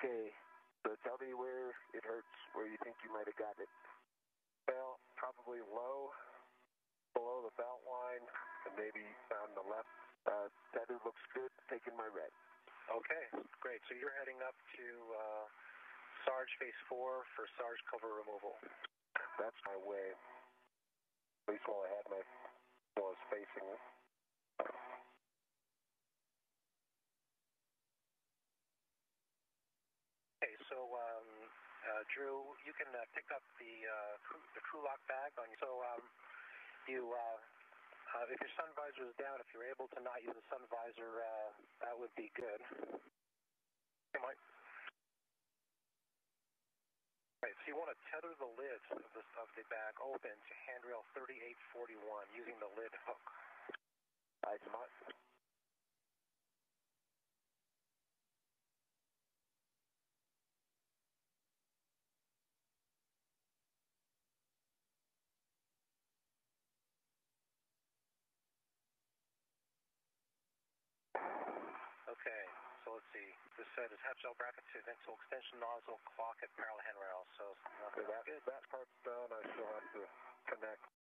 Okay, so tell me where it hurts, where you think you might have got it. Well, probably low, below the belt line, and maybe on the left. Tether looks good, taking my red. Okay, great. So you're heading up to Sarge Phase 4 for Sarge cover removal. That's my way. At least while I had my was facing it. Okay, so Drew, you can pick up the crew lock bag on you. So if your sun visor is down, if you're able to not use the sun visor, that would be good. Okay, Mike. Right, so you want to tether the lid of the bag open to handrail 3841 using the lid hook. I must. Okay, so let's see. This is half gel bracket to ventral extension nozzle, clock at parallel handrail. So that part's done. I still have to connect